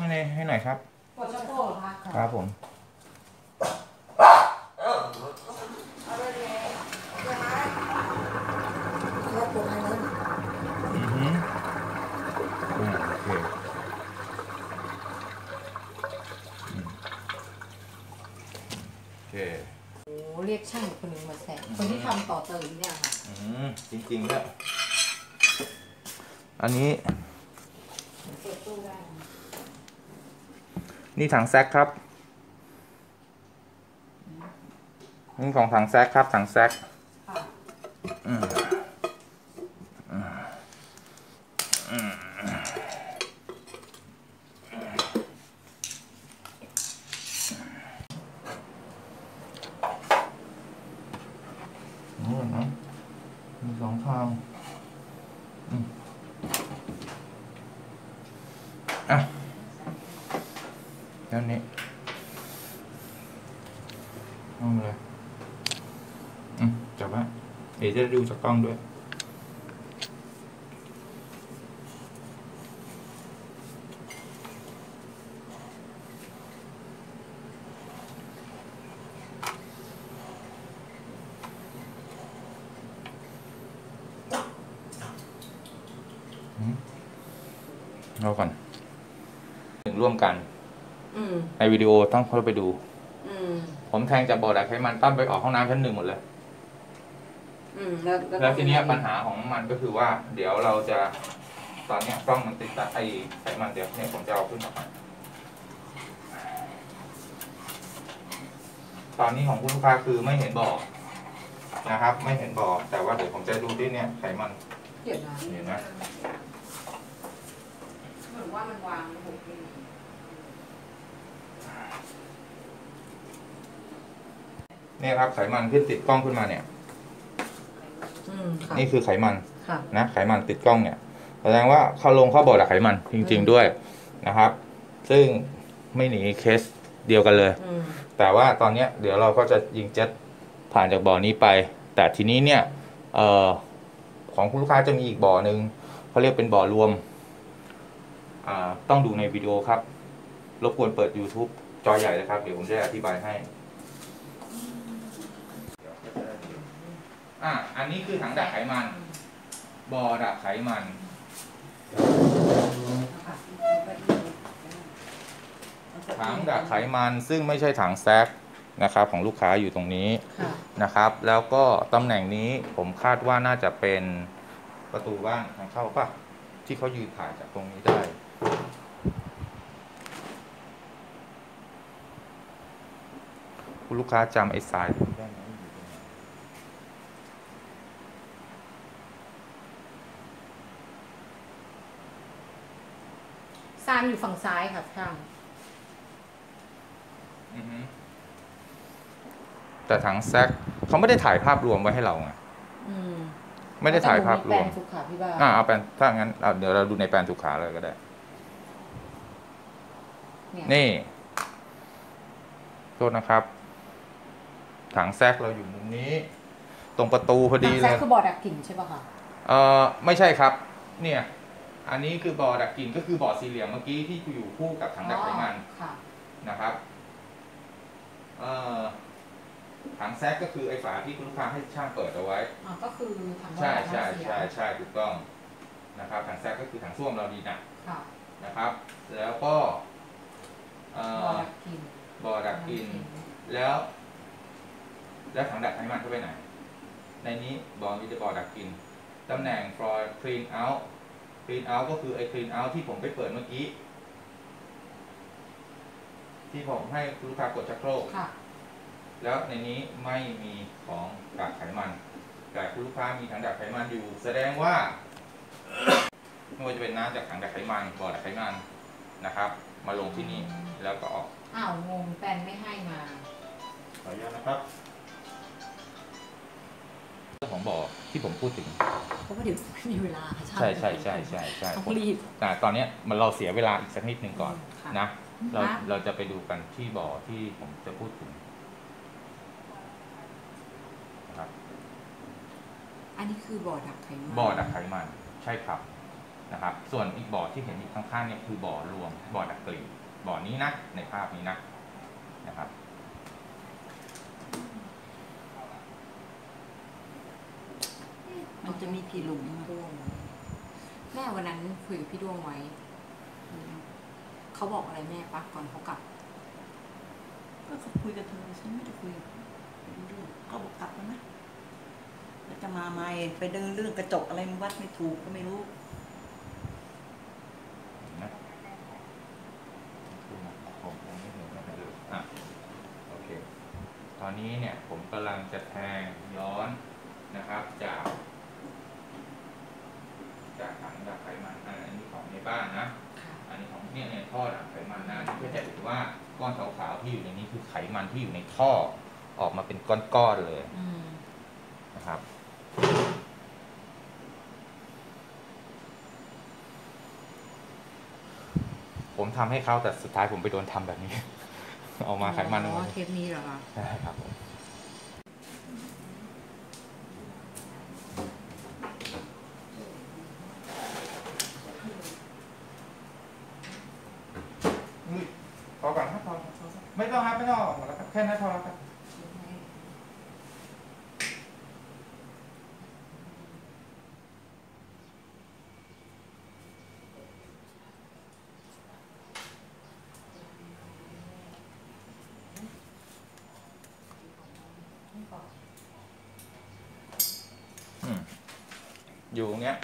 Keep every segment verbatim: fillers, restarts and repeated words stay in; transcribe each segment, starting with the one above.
ให้ให้หน่อยครับกดชักโครกค่ะครับผมเอาเลยเลยเดี๋ยวนะแล้วกดให้เลยอือฮึอ่าโอเคโอเคโอ้เรียกช่างคนหนึ่งมาแสงคนที่ทำต่อเติมเนี่ยค่ะอืมจริงๆแล้วอันนี้เปิดตู้ได้นี่ถังแซกครับนี่ของถังแซกครับถังแซกอืมอืมอืมนี่นะมีสองทางอืมอ่ะแล้วนี้เอาเลยอืมจับไว้เดี๋ยวจะดูจากกล้องด้วยเราก่อนถึงร่วมกันในวิดีโอต้องเข้าไปดูผมแทงจากบ่อดักไขมันตั้มไปออกห้องน้ำชั้นหนึ่งหมดเลยแล้วทีนี้ปัญหาของมันก็คือว่าเดี๋ยวเราจะตอนนี้กล้องมันติดไอ้ไขมันเดี๋ยวเนี่ยผมจะเอาขึ้นมาตอนนี้ของคุณลูกค้าคือไม่เห็นบ่อนะครับไม่เห็นบ่อแต่ว่าเดี๋ยวผมจะดูที่เนี่ยไขมันเห็นนะเห็นไหมเหมือนว่ามันวางระบบเนี่ยครับไขมันขึ้นติดกล้องขึ้นมาเนี่ยนี่คือไขมันนะไขมันติดกล้องเนี่ยแสดงว่าเข้าลงเข้าบ่อดักไขมันจริงๆด้วยนะครับซึ่งไม่หนีเคสเดียวกันเลยแต่ว่าตอนนี้เดี๋ยวเราก็จะยิงเจ็ตผ่านจากบ่อนี้ไปแต่ทีนี้เนี่ยเอ่อของคุณลูกค้าจะมีอีกบ่อหนึ่งเขาเรียกเป็นบ่อรวมอ่าต้องดูในวิดีโอครับรบกวนเปิด YouTube จอใหญ่เลยครับเดี๋ยวผมจะอธิบายให้อ่ะอันนี้คือถังดักไขมันบ่อดักไขมันถังดักไขมันซึ่งไม่ใช่ถังแซกนะครับของลูกค้าอยู่ตรงนี้นะครับแล้วก็ตำแหน่งนี้ผมคาดว่าน่าจะเป็นประตูบ้านทางเข้าป่ะที่เขายืนถ่ายจากตรงนี้ได้คุณลูกค้าจำไอ้สายได้ไหมซานอยู่ฝั่งซ้ายค่ะช่างแต่ถังแซกเขาไม่ได้ถ่ายภาพรวมไว้ให้เราไงไม่ได้ถ่ายภาพรวมอ่าเอาแปลนถ้างั้นเดี๋ยวเราดูในแปลนสุขาเลยก็ได้นี่โทษนะครับถังแซกเราอยู่มุมนี้ตรงประตูพอดีเลยถังแซกคือบ่อดักกลิ่นใช่ป่ะคะเออไม่ใช่ครับเนี่ยอันนี้คือบ่อดักกลิ่นก็คือบ่อสี่เหลี่ยมเมื่อกี้ที่อยู่คู่กับถังดักไขมันนะครับเอ่อถังแซกก็คือไอ้ฝาที่คุณลูกค้าให้ช่างเปิดเอาไว้อ๋อก็คือถังใช่ใช่ใช่ใช่ถูกต้องนะครับถังแซกก็คือถังส้วมเราดีนะนะครับแล้วก็บ่อดักกลิ่นบ่อดักกลิ่นแล้วแล้วถังดักไขมันเข้าไปไหนในนี้บ่อมีจะบ่อดักกลิ่นตำแหน่ง for clean out clean out ก็คือไอ้ clean out ที่ผมไปเปิดเมื่อกี้ที่ผมให้ลูกค้ากดชักโครกแล้วในนี้ไม่มีของดักไขมันแต่คุณลูกค้ามีถังดักไขมันอยู่แสดงว่าไม่ว่าจะเป็นน้ำจากถังดักไขมันบ่อดักไขมันนะครับมาลงที่นี่แล้วก็ออกอ้าวงงแปนไม่ให้มาขออนุญาตนะครับเรื่องของบ่อที่ผมพูดถึงเพราะว่าเดี๋ยวไม่มีเวลาใช่ใช่ใช่ใช่ใช่รีบแต่ตอนนี้มันเราเสียเวลาอีกสักนิดหนึ่งก่อนนะเราเราจะไปดูกันที่บ่อที่ผมจะพูดถึงนะครับอันนี้คือบ่อดักไขมันบ่อดักไขมันใช่ครับนะครับส่วนอีกบ่อที่เห็นอีกข้างๆเนี่ยคือบ่อรวมบ่อดักกลิ่นบ่อนี้นะในภาพนี้นะนะครับมันจะมีกี่หลุมแม่วันนั้นคุยกับพี่ดวงไว้เขาบอกอะไรแม่ปะก่อนเขากลับก็เขาคุยกับเธอฉันไม่ได้คุยกับเขาบอกกลับแล้วนะแล้วจะมาไหมไปเดินเรื่องกระจกอะไรมันวัดไม่ถูกก็ไม่รู้นะผมผมไม่เห็นนะดูอ่ะโอเคตอนนี้เนี่ยผมกำลังจะแทงย้อนนะครับจากจากถังดักไขมันอันนี้ของในบ้านนะอันนี้ของเนี่ยเนี่ยท่อดักไขมันนะเพื่อจะเห็นว่าก้อนขาวๆที่อยู่ในนี้คือไขมันที่อยู่ในท่อออกมาเป็นก้อนๆเลยนะครับผมทำให้เขาแต่สุดท้ายผมไปโดนทำแบบนี้เอามาไขมันอ๋อเทปนี้เหรอคะใช่ครับผมพอก่อนครับพอไม่ต้องครับไม่ต้องหมดแล้วครับแค่นั้นพอแล้วครับอยู่ตรงเนี้ย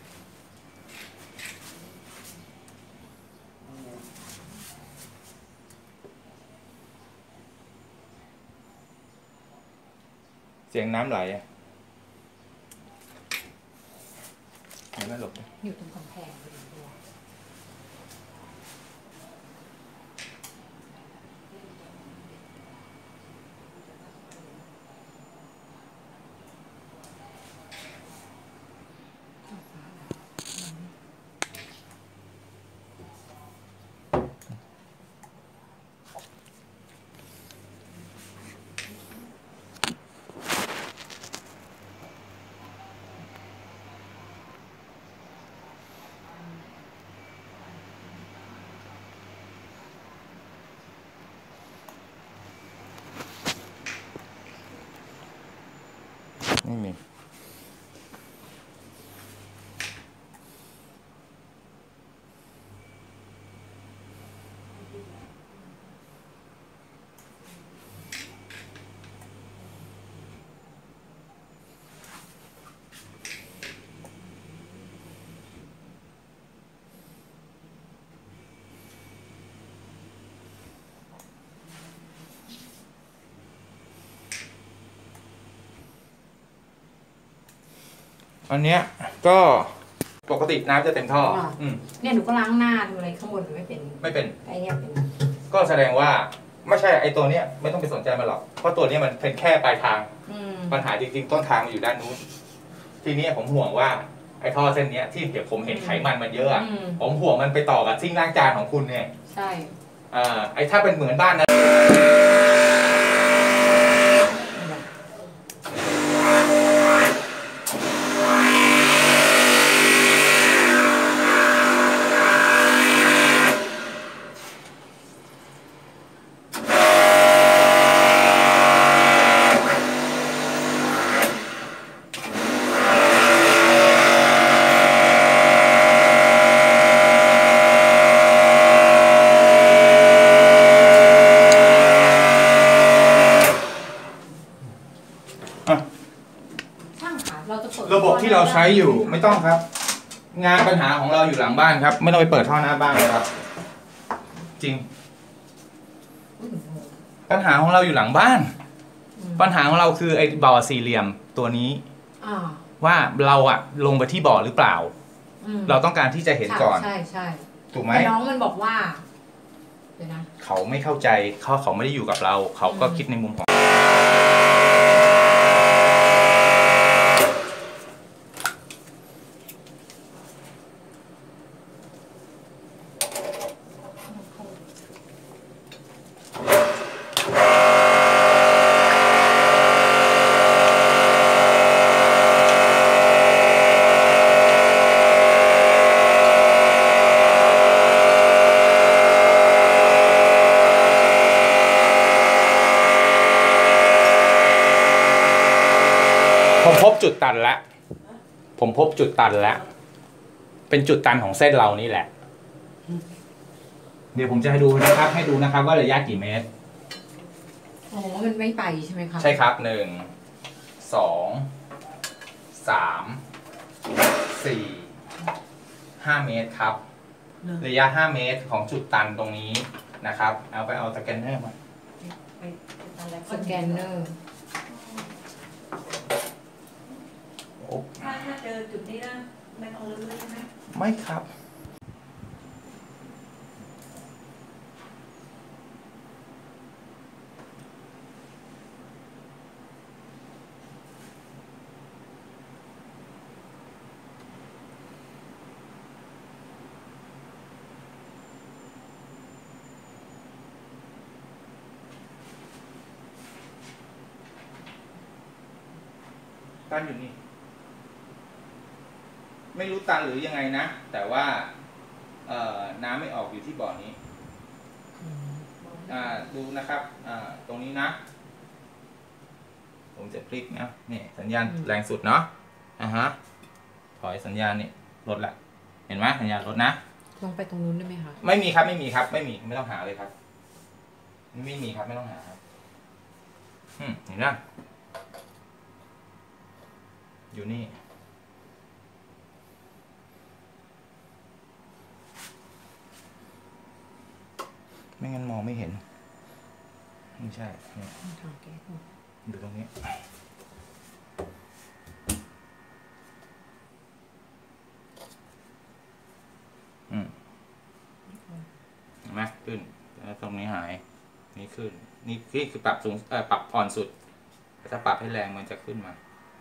เสียงน้ำไหลอ่ะเห็นไหมหลบอยู่ตรงกำแพงพอดีด้วยไม่มีอันเนี้ยก็ปกติน้ำจะเต็มท่ออืมเนี่ยหนูก็ล้างหน้าดูอะไรข้างบนไม่เป็นไม่เป็นไอเนี้ยเป็นก็แสดงว่าไม่ใช่ไอตัวเนี้ยไม่ต้องไปสนใจมันหรอกเพราะตัวเนี้ยมันเป็นแค่ปลายทางปัญหาจริงๆต้นทางมันอยู่ด้านนู้นทีนี้ผมห่วงว่าไอท่อเส้นเนี้ยที่เดี๋ยวผมเห็นไขมันมันเยอะผมห่วงมันไปต่อกับซิ่งล้างจานของคุณเนี่ยใช่อ่าไอถ้าเป็นเหมือนบ้านนะระบบที่เราใช้อยู่ไม่ต้องครับงานปัญหาของเราอยู่หลังบ้านครับไม่ต้องไปเปิดท่อหน้าบ้านครับจริงปัญหาของเราอยู่หลังบ้านปัญหาของเราคือไอ้บ่อสี่เหลี่ยมตัวนี้ว่าเราอะลงไปที่บ่อหรือเปล่าเราต้องการที่จะเห็นก่อนใช่ใช่ถูกไหมน้องมันบอกว่าเดี๋ยวนะเขาไม่เข้าใจเขาเขาไม่ได้อยู่กับเราเขาก็คิดในมุมของบจุดตันแล้วผมพบจุดตันแล้วเป็นจุดตันของเส้นเรานี่แหละ เดี๋ยวผมจะให้ดูนะครับ ให้ดูนะครับว่าระยะกี่เมตรอ๋อมันไม่ไปใช่ไหมครับใช่ครับหนึ่งสองสามสี่ห้าเมตรครับระยะห้าเมตรของจุดตันตรงนี้นะครับเอาไปเอาสแกนเนอร์มาสแกนเนอร์ถ้าถ้าเจอจุดนี้นะไม่ต้องลื้อใช่ไหมไม่ครับตันอยู่นี่ไม่รู้ตันหรือยังไงนะแต่ว่าเอ่อน้ำไม่ออกอยู่ที่บ่อนี้อ่าดูนะครับอ่าตรงนี้นะผมจะพลิกนะนี่สัญญาณแรงสุดเนาะอ่าฮะถอยสัญญาณนี่ลดละเห็นไหมสัญญาณลดนะลงไปตรงนู้นได้ไหมคะไม่มีครับไม่มีครับไม่มีไม่ต้องหาเลยครับไม่มีครับไม่ต้องหาครับอืมเห็นนะอยู่นี่ไม่งั้นมองไม่เห็นไม่ใช่เนี่ยดูตรงนี้อืมเห็นไหมขึ้นแล้วตรงนี้หายนี่ขึ้นนี่นี่คือปรับสูงเอ่อปรับอ่อนสุดถ้าปรับให้แรงมันจะขึ้นมา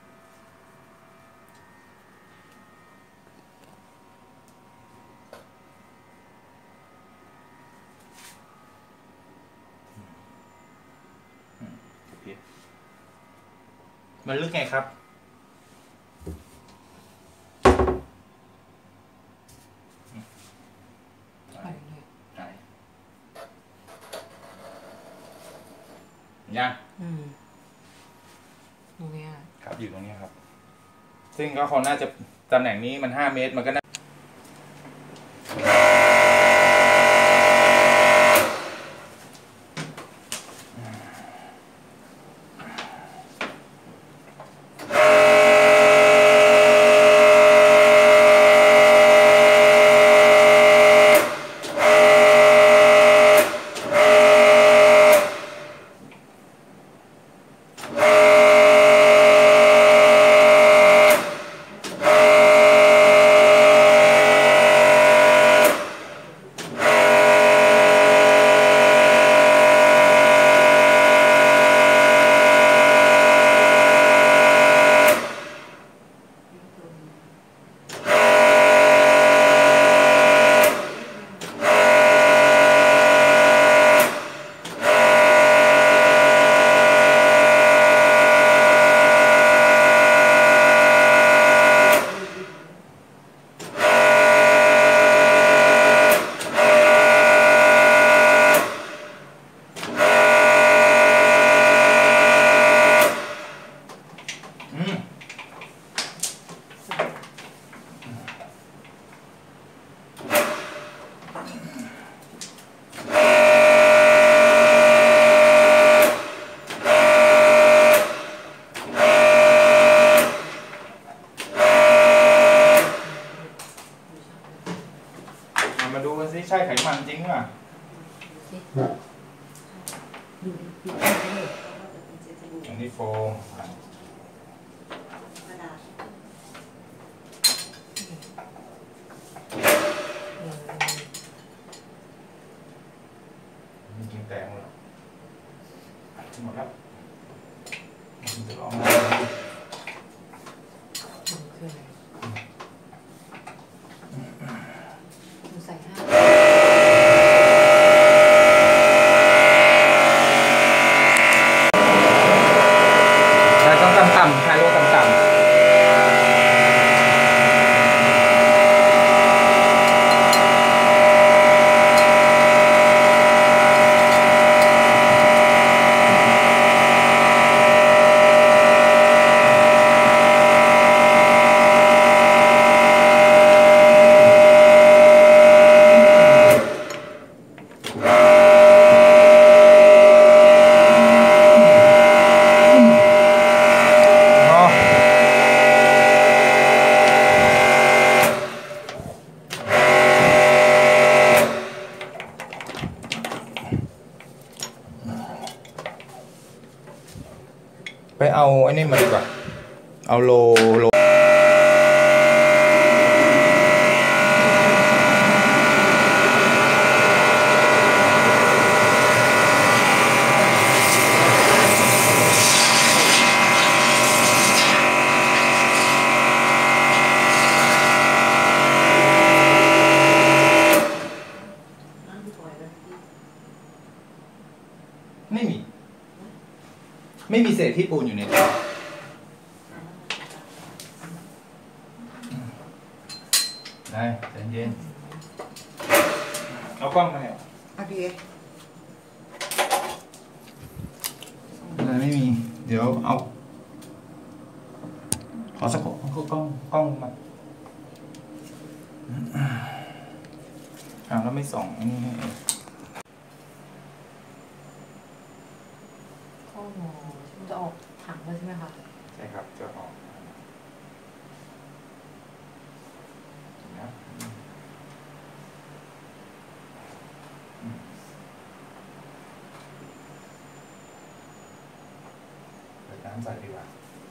มันลึกไงครับยังตรงนี้ครับอยู่ตรงนี้ครับซึ่งก็คนน่าจะตำแหน่งนี้มันห้าเมตรมันก็น่ามาดูกันสิใช่ไขมันจริงป่ะอันนี้โฟมจริงแตกหมดแล้วหมดแล้วจะลองใส่ห้าต้องต่ำๆใช้โลต่ำๆเอาไอ้นี่มาดีกว่าเอาโลโลไม่มีไม่มีเศษที่ปูนอยู่ในท่อได้ใจเย็นเอากล้องมาเนี่ยโอเคอะไรไม่มีเดี๋ยวเอาขอสักกล้องกล้องกล้องมาอ้าวแล้วไม่ส่องอันนี้ให้ข้อหมอมันจะออกถังเลยใช่ไหมคะใช่ครับจะออกนะเปิดน้ำใส่ดีกว่า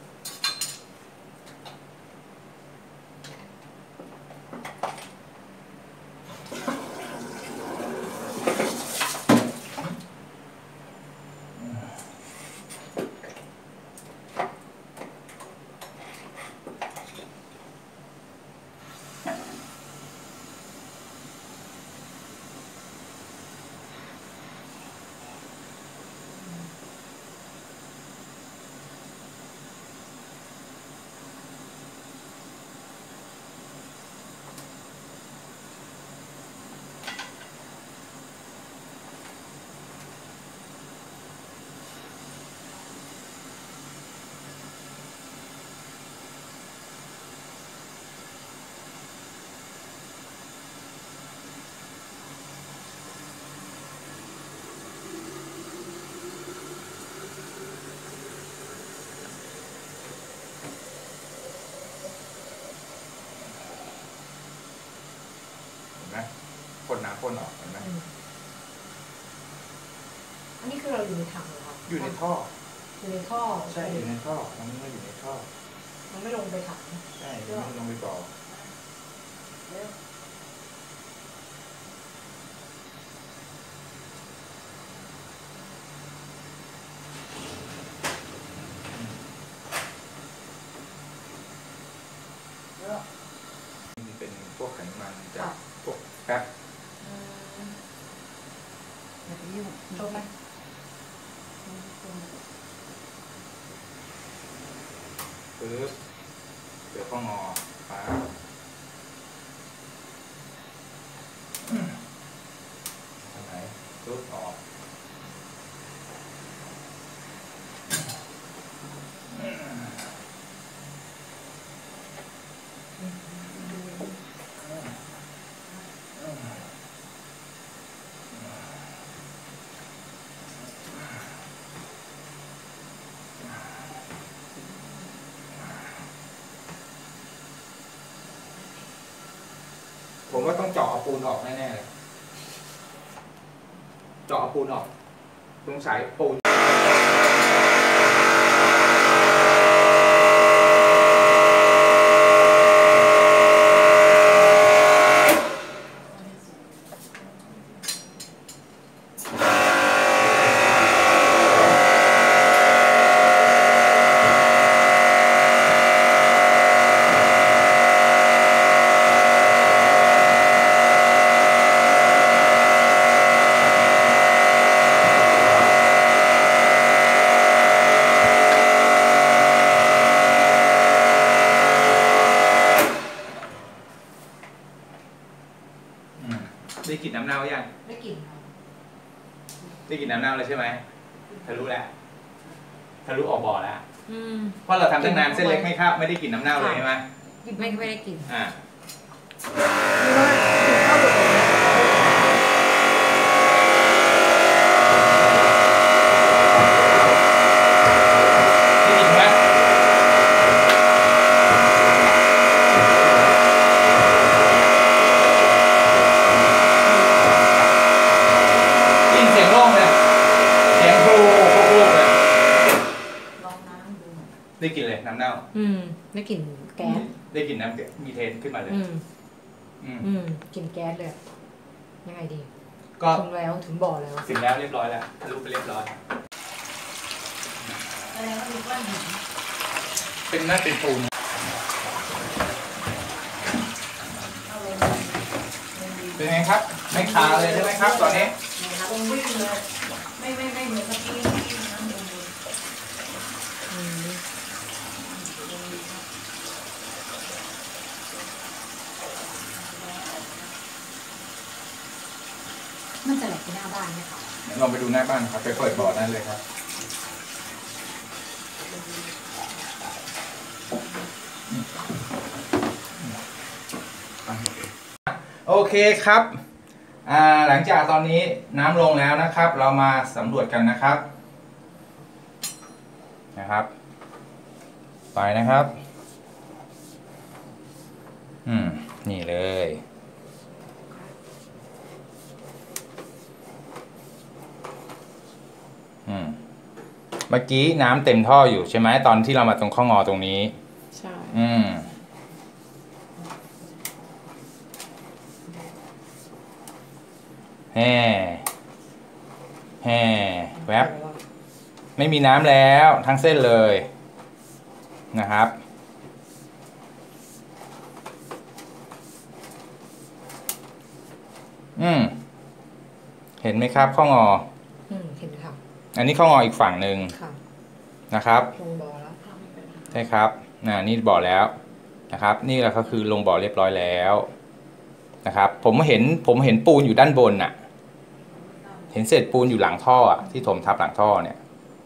พ่นน้ำพ่นออกเห็นไหมอันนี้คือเราอยู่ในถังเหรอคะอยู่ในท่ออยู่ในท่อใช่อยู่ในท่อมันไม่อยู่ในท่อมันไม่ลงไปถังใช่มันลงไปก่อนี่เป็นพวกไขมันจากพวกแป๊บอย่าไปยุ่งจบไหมปึ๊บเดี๋ยวข้องอฟ้าทางไหนปึ๊บออกผมว่าต้องเจาะเอาปูนออกแน่ๆเลยเจาะเอาปูนออกตรงสายปูนได้กลิ่นน้ำเน่ายังได้กลิ่นค่ะได้กลิ่นน้ำเน่าเลยใช่ไหมทะลุแล้วทะลุออกบ่อแล้วอืมเพราะเราทำตั้งนานเส้นเล็กไม่ครับไม่ได้กลิ่นน้ำเน่าเลยใช่ไหมไม่ไม่ได้กลิ่นอ่า ได้กลิ่นไหมได้ยินเสียงโล่งเลยเสียงโครโครโครเลยลองน้ำดูำเน่าอืมได้กลิ่นแก๊สได้กลิ่นน้ำมีเทนขึ้นมาเลยอืมอืมอืมกลิ่นแก๊สเลยยังไงดีก็ถึงแล้วถึงบ่อแล้วถึงแล้วเรียบร้อยแล้วทะลุไปเรียบร้อยอะไรก็มีก้อนหินเป็นน่าเป็นปูนเอาลงลงดีเป็นไงครับไม่คาเลยใช่ไหมครับตอนนี้ลงวิ่งเลยไม่ไม่ไม่เหมือนเมื่อกี้เมื่อกี้น้ำลงเลยอืมลงดีครับมันจะไหลไปหน้าบ้านไหมคะลองไปดูหน้าบ้านครับไปเปิดบ่อนั่นเลยครับโอเคครับอ่าหลังจากตอนนี้น้ำลงแล้วนะครับ เรามาสำรวจกันนะครับนะครับ ไปนะครับ อืมนี่เลยอืมเมื่อกี้น้ำเต็มท่ออยู่ใช่ไหมตอนที่เรามาตรงข้องอตรงนี้ใช่อืมแห่แห่แวบไม่มีน้ำแล้วทั้งเส้นเลยนะครับอืมเห็นไหมครับข้องออืมเห็นค่ะอันนี้ข้องออีกฝั่งหนึ่งค่ะนะครับลงบ่อแล้วใช่ครับน่ะนี่บ่อแล้วนะครับ นี่แหละก็คือลงบ่อเรียบร้อยแล้วนะครับ ผมเห็นผมเห็นปูนอยู่ด้านบนน่ะ เห็นเศษปูนอยู่หลังท่ออ่ะที่ถมทับหลังท่อเนี่ย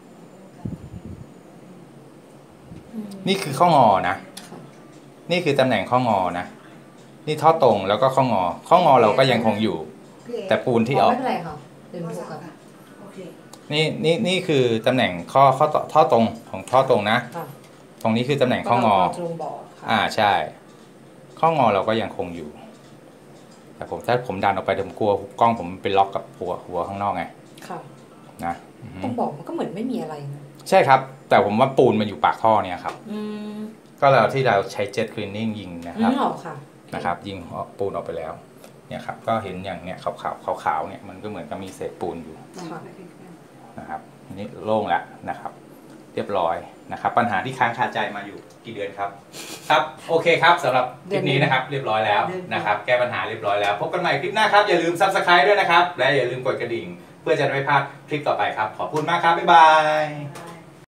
อืมนี่คือข้องอนะค่ะนี่คือตำแหน่งข้องอนะ นี่ท่อตรงแล้วก็ข้องอ ข้องอเราก็ยังคงอยู่พี่เอ๋แต่ปูนที่ออกไม่เป็นไรค่ะเดี๋ยวดูกันโอเคนี่นี่นี่คือตำแหน่งข้อข้อต่อท่อตรงของท่อตรงนะค่ะตรงนี้คือตำแหน่งข้องอจะลงบ่อค่ะอ่าใช่ ข้องอเราก็ยังคงอยู่ แต่ผมถ้าผมดันออกไปผมกลัวกล้องผมเป็นล็อกกับหัวหัวข้างนอกไงค่ะนะอือฮึต้องบอกมันก็เหมือนไม่มีอะไรนะใช่ครับ แต่ผมว่าปูนมันอยู่ปากท่อเนี่ยครับอืมก็เราที่เราใช้เจ็ตคลีนนิ่งยิงนะอืครับมออกค่ะนะครับ ยิงปูนออกไปแล้วเนี่ยครับก็เห็นอย่างเนี้ยขาวขาวขาวขาวๆเนี่ยมันก็เหมือนกับมีเศษปูนอยู่ค่ะนะครับอันนี่โล่งแล้วนะครับ เรียบร้อยนะครับ ปัญหาที่ค้างคาใจมาอยู่กี่เดือนครับ ครับโอเคครับสำหรับคลิปนี้นะครับ เรียบร้อยแล้วนะครับ แก้ปัญหาเรียบร้อยแล้วพบกันใหม่คลิปหน้าครับอย่าลืม ซับสไครบ์ ด้วยนะครับ และอย่าลืมกดกระดิ่ง เพื่อจะได้ไม่พลาดคลิปต่อไปครับขอบคุณมากครับบ๊ายบาย